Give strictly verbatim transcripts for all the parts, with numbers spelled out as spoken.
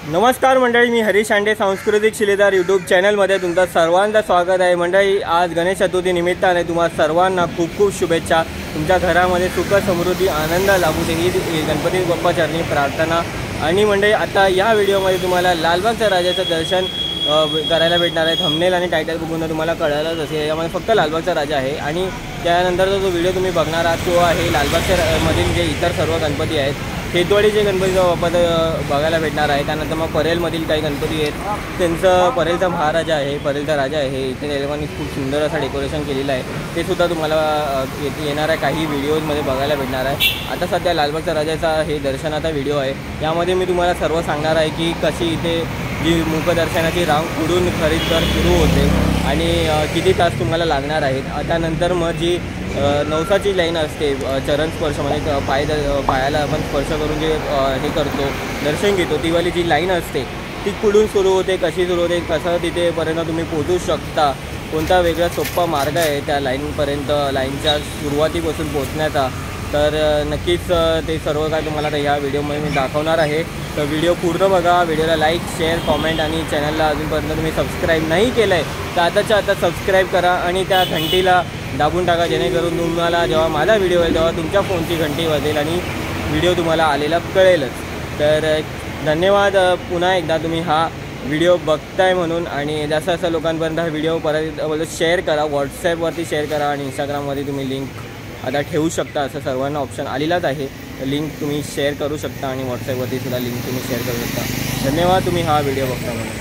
नमस्कार मंडळी, मी हरीश हांडे सांस्कृतिक शिलेदार यूट्यूब चॅनलमध्ये तुमचं सर्वांचं स्वागत आहे। मंडळी, आज गणेश चतुर्थी निमित्ताने तुम्हा सर्वांना खूप खूप शुभेच्छा। तुमच्या घरामध्ये सुख समृद्धी आनंद लाभू दे ही गणपती बाप्पा चरणी प्रार्थना। आणि मंडळी, आता या व्हिडिओमध्ये तुम्हाला लालबागच्या राजाचं दर्शन करायला भेटणार आहे। थंबनेल आणि टायटल बघून तुम्हाला कळालंच असेल, यामध्ये फक्त लालबागचा राजा आहे। आणि त्यानंतरचा जो व्हिडिओ तुम्ही बघणार आहात तो आहे लालबागच्या मधील जे इतर सर्व गणपती आहेत, खेतवाडीचे गणपतीचा बाप्पा बघायला भेटणार आहे। त्यानंतर मग परेलमधील काही गणपती आहेत, त्यांचं परेलचा महाराजा आहे, परेलचा राजा आहे। इथे लोकांनी खूप सुंदर असं डेकोरेशन केलेलं आहे, ते सुद्धा तुम्हाला येणाऱ्या काही व्हिडिओजमध्ये बघायला भेटणार आहे। आता सध्या लालबागच्या राजाचा हे दर्शनाचा व्हिडिओ आहे, यामध्ये मी तुम्हाला सर्व सांगणार आहे की कशी इथे जी मुखदर्शनाची रांग पुढून खरेदीदार सुरू होते आणि किती तास तुम्हाला लागणार आहेत। आता नंतर मग जी नवसाची लाईन असते, चरण स्पर्श म्हणजे पाय पायाला आपण स्पर्श करून जे हे करतो, दर्शन घेतो, ती वाली जी लाईन असते ती कुठून सुरू होते, कशी सुरू होते, कसं तिथेपर्यंत तुम्ही पोहोचू शकता, कोणता वेगळा सोपा मार्ग आहे त्या लाईनपर्यंत, लाईनच्या सुरुवातीपासून पोहोचण्याचा, तर नक्कीच ते सर्व काय तुम्हाला आता या व्हिडिओमध्ये मी दाखवणार आहे। तर व्हिडिओ पूर्ण बघा, व्हिडिओला लाईक शेअर कॉमेंट आणि चॅनलला अजूनपर्यंत तुम्ही सबस्क्राईब नाही केलं आहे तर आताच्या आता सबस्क्राईब करा आणि त्या घंटीला दाबून टाका, जेणेकरून तुम्हाला जेव्हा माझा व्हिडिओ येईल तेव्हा तुमच्या फोनची घंटी वाजेल आणि व्हिडिओ तुम्हाला आलेला कळेलच। तर धन्यवाद पुन्हा एकदा तुम्ही हा व्हिडिओ बघताय म्हणून, आणि जास्त असं लोकांपर्यंत हा व्हिडिओ परत शेअर करा, व्हॉट्सॲपवरती शेअर करा आणि इंस्टाग्राममध्ये तुम्ही लिंक आता ठेवू शकता, असं सर्वांना ऑप्शन आलेलाच आहे। लिंक तुम्ही शेअर करू शकता आणि व्हॉट्सॲपवरती सुद्धा लिंक तुम्ही शेअर करू शकता। धन्यवाद तुम्ही हा व्हिडिओ बघता म्हणून।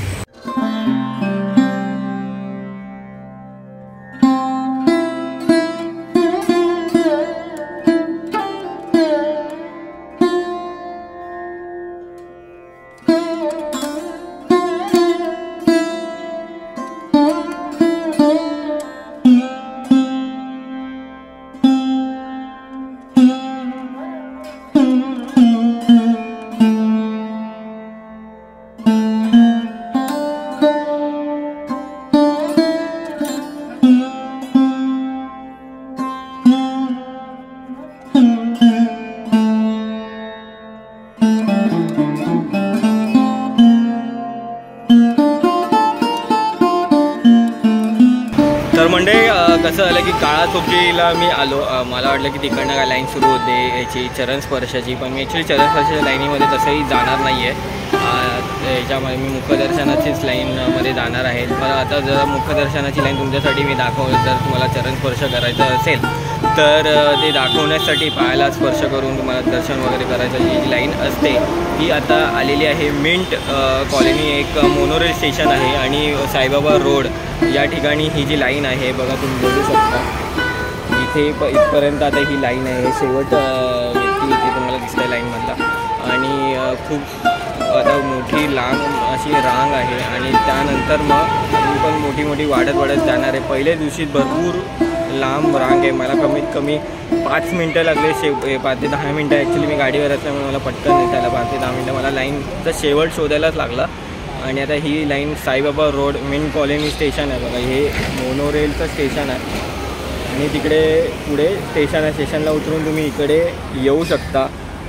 तर मंडळी, कसं झालं की काळा चौकीला मी आलो, मला वाटलं की तिकडनं काय लाईन सुरू होते याची चरण स्पर्शाची, पण मी ॲक्च्युली चरण स्पर्शाच्या लाईनीमध्ये तसंही जाणार नाही आहे। याच्यामध्ये मी मुखदर्शनाचीच लाईनमध्ये जाणार आहे। मला आता जर मुखदर्शनाची लाईन तुमच्यासाठी मी दाखवलं, जर तुम्हाला चरण स्पर्श करायचं असेल तर ते दाखवण्यासाठी पायाला स्पर्श करून तुम्हाला दर्शन वगैरे करायचं जी लाईन असते ती आता आलेली आहे। मिंट कॉलनी एक मोनोरेल स्टेशन आहे आणि साईबाबा रोड या ठिकाणी ही जी लाईन आहे बघा, तुम्ही बघू शकता इथे प इथपर्यंत आता ही लाईन आहे, शेवट व्यक्ती इथे तुम्हाला दिसत आहे लाईनमधला, आणि खूप आता मोठी लांब अशी रांग आहे आणि त्यानंतर मग अजून पण मोठी मोठी वाढत वाढत जाणार आहे। पहिल्या दिवशी भरपूर लांब रांग आहे, मला कमीत कमी पाच मिनटं लागले, शे पाच ते दहा मिनटं ॲक्च्युली मी गाडीवर असल्यामुळे मला पटकन नाही त्याला पाच ते दहा मिनटं मला लाईनचा शेवट शोधायलाच लागला। आणि आता ही line Saibaba road main colony station आहे बघा, हे मोनोरेलचं स्टेशन आहे आणि तिकडे पुढे स्टेशन आहे, स्टेशनला उतरून तुम्ही इकडे येऊ शकता।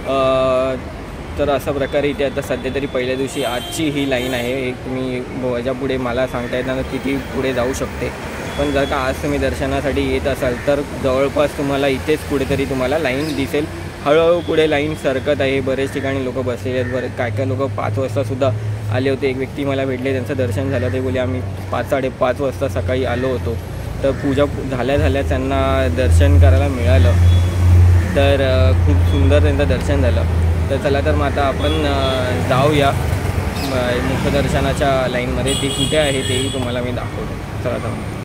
तर अशा प्रकारे इथे आता सध्या तरी पहिल्या दिवशी आजची ही लाईन आहे। एक तुम्ही याच्या पुढे मला सांगता येताना किती पुढे जाऊ शकते, पण जर का आज तुम्ही दर्शनासाठी येत असाल तर जवळपास तुम्हाला इथेच कुठेतरी तुम्हाला लाईन दिसेल। हळूहळू पुढे लाईन सरकत आहे, बरेच ठिकाणी लोक बसलेले आहेत, बरेच काय काय लोक पाच वाजतासुद्धा आले होते। एक व्यक्ती मला भेटले, त्यांचं दर्शन झालं, ते बोले आम्ही पाच साडेपाच वाजता सकाळी आलो होतो, तर पूजा झाल्या झाल्या त्यांना दर्शन करायला मिळालं, तर खूप सुंदर त्यांचं दर्शन झालं। तर चला तर मग आता आपण जाऊया मुखदर्शनाच्या लाईनमध्ये, ती कुठे आहे तेही तुम्हाला मी दाखवतो। चला तर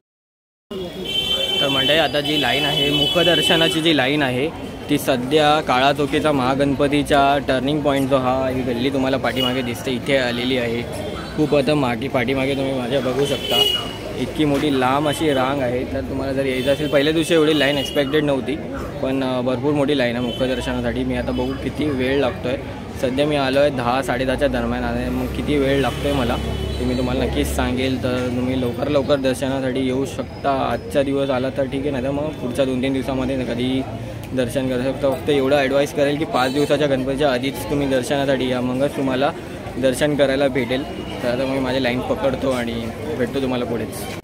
तर मंडळी, आता जी लाईन आहे मुखदर्शनाची जी लाईन आहे ती सध्या काळा चौकीचा महागणपतीच्या टर्निंग पॉईंट जो हा ही गल्ली तुम्हाला पाठीमागे दिसते इथे आलेली आहे। खूप आता मागे पाठीमागे तुम्ही माझ्या बघू शकता इतकी मोठी लांब अशी रांग आहे। तर तुम्हाला जर यायचं असेल, पहिल्या दिवशी एवढी लाईन एक्सपेक्टेड नव्हती, पण भरपूर मोठी लाईन आहे मुखदर्शनासाठी। मी आता बघू किती वेळ लागतो आहे, सध्या मी आलो आहे दहा साडे दहाच्या दरम्यान आहे, मग किती वेळ लागतो आहे मला ते मी तुम्हाला नक्कीच सांगेल। तर तुम्ही लवकर लवकर दर्शनासाठी येऊ शकता, आजचा दिवस आला तर ठीक आहे, नाही तर मग पुढच्या दोन तीन दिवसामध्ये कधी दर्शन करू शकता। फक्त एवढं ॲडवाईस करेल की पाच दिवसाच्या गणपतीच्या आधीच तुम्ही दर्शनासाठी या, मगच तुम्हाला दर्शन करायला भेटेल. तर आता मी माझी लाईन पकडतो आणि भेटतो तुम्हाला पुढेच.